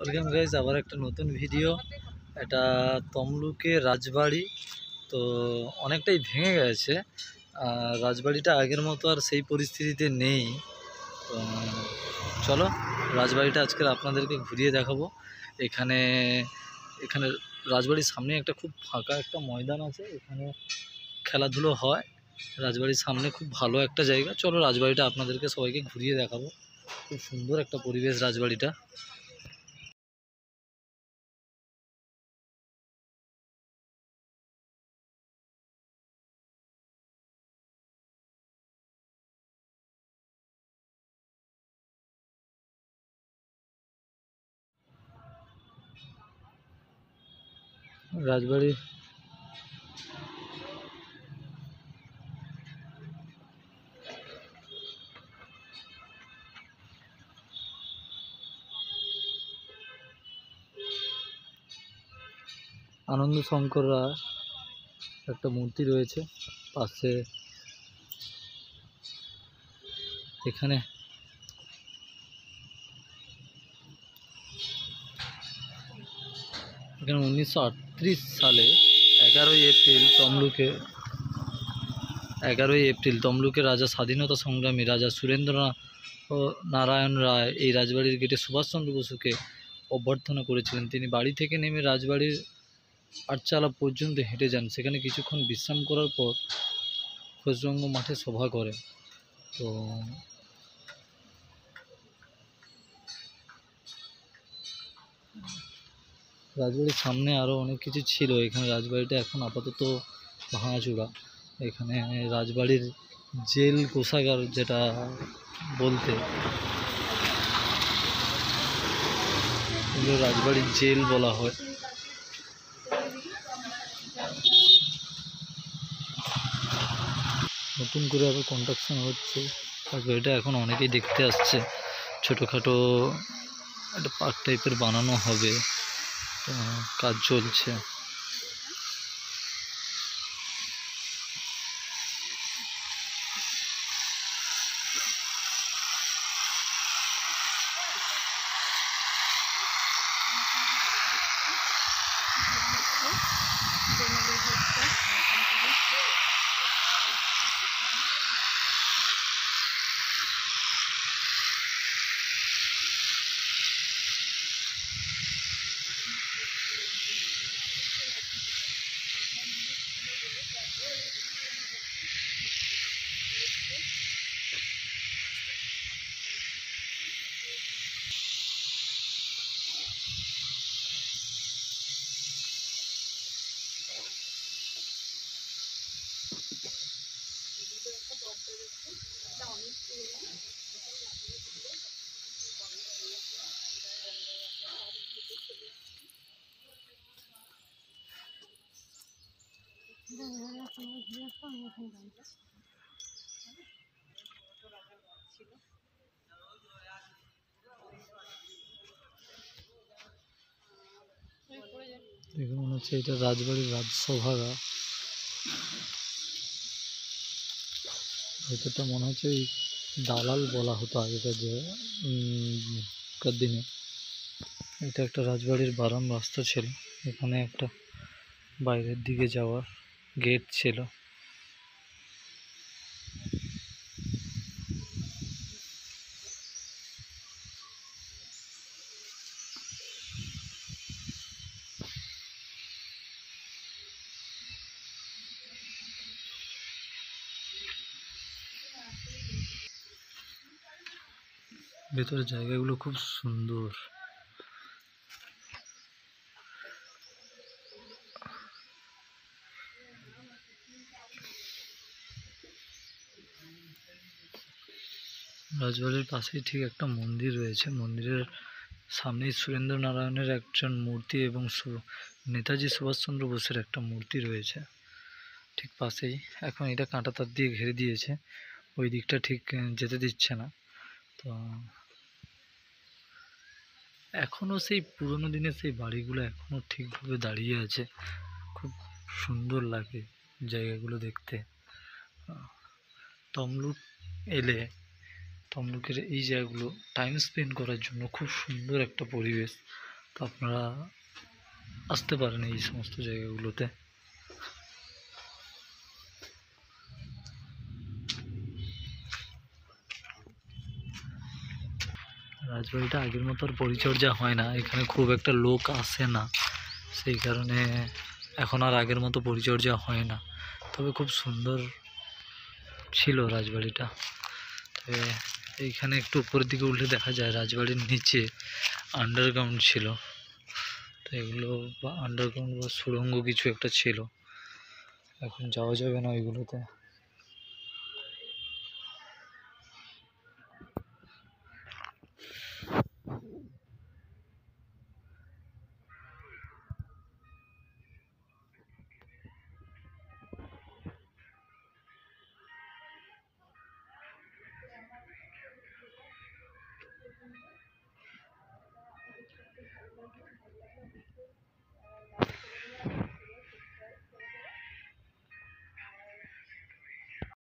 Welcome guys আবার একটা নতুন ভিডিও। এটা তমলুকে রাজবাড়ি। তো অনেকটাই ভেঙে গেছে, আর রাজবাড়িটা আগের মতো আর সেই পরিস্থিতিতে নেই। তো চলো রাজবাড়িটা আজকে আপনাদেরকে ঘুরিয়ে দেখাবো। এখানে এখানে রাজবাড়ির সামনে একটা খুব ফাঁকা একটা ময়দান আছে, এখানে খেলাধুলো হয়। রাজবাড়ির সামনে খুব ভালো একটা জায়গা। চলো রাজবাড়িটা আপনাদেরকে সবাইকে ঘুরিয়ে দেখাবো। খুব সুন্দর একটা পরিবেশ রাজবাড়িটা। রাজবাড়ি আনন্দ শঙ্কর রায় একটা মূর্তি রয়েছে পাশে। এখানে এখানে 1938 সালে 11ই এপ্রিল তমলুকে রাজা স্বাধীনতা সংগ্রামী রাজা সুরেন্দ্র নারায়ণ রায় এই রাজবাড়ির গেটে সুভাষচন্দ্র বসুকে অভ্যর্থনা করেছিলেন। তিনি বাড়ি থেকে নেমে রাজবাড়ির আটচালা পর্যন্ত হেঁটে যান। সেখানে কিছুক্ষণ বিশ্রাম করার পর খোসরঙ্গ মাঠে সভা করেন। তো রাজবাড়ির সামনে আরও অনেক কিছু ছিল। এখানে রাজবাড়িটা এখন আপাতত ভাঙাচোরা। এখানে রাজবাড়ির জেল কোষাগার যেটা বলতে রাজবাড়ির জেল বলা হয়। নতুন করে আবার কনস্ট্রাকশন হচ্ছে। রাজবাড়িটা এখন অনেকেই দেখতে আসছে। ছোটোখাটো একটা পার্ক টাইপের বানানো হবে, কাজ চলছে। দেখে মনে হচ্ছে এটা রাজবাড়ির রাজসভাগা। ভেতরটা মনে হচ্ছে এই দালাল বলা হতো আগেকার দিনে। এটা একটা রাজবাড়ির বারাম রাস্তা ছিল। এখানে একটা বাইরের দিকে যাওয়ার গেট ছিল। ভেতরের জায়গাগুলো খুব সুন্দর। রাজবাড়ির পাশেই ঠিক একটা মন্দির রয়েছে। মন্দিরের সামনেই সুরেন্দ্র নারায়ণের একজন মূর্তি এবং নেতাজি সুভাষচন্দ্র বোসের একটা মূর্তি রয়েছে ঠিক পাশেই। এখন এটা কাঁটা তার দিয়ে ঘিরে দিয়েছে, ওই দিকটা ঠিক যেতে দিচ্ছে না। তো এখনও সেই পুরনো দিনের সেই বাড়িগুলো এখনও ঠিকভাবে দাঁড়িয়ে আছে। খুব সুন্দর লাগে জায়গাগুলো দেখতে। তমলুক এলে তমলুকের এই জায়গাগুলো টাইম স্পেন্ড করার জন্য খুব সুন্দর একটা পরিবেশ। তো আপনারা আসতে পারেন এই সমস্ত জায়গাগুলোতে। রাজবাড়িটা আগের মতো আর পরিচর্যা হয় না, এখানে খুব একটা লোক আসে না, সেই কারণে এখন আর আগের মতো পরিচর্যা হয় না। তবে খুব সুন্দর ছিল রাজবাড়িটা। তবে এইখানে একটু উপরের দিকে উঠলে দেখা যায় রাজবাড়ির নিচে আন্ডারগ্রাউন্ড ছিল। তো এগুলো বা আন্ডারগ্রাউন্ড বা সুড়ঙ্গ কিছু একটা ছিল, এখন যাওয়া যাবে না ওইগুলোতে।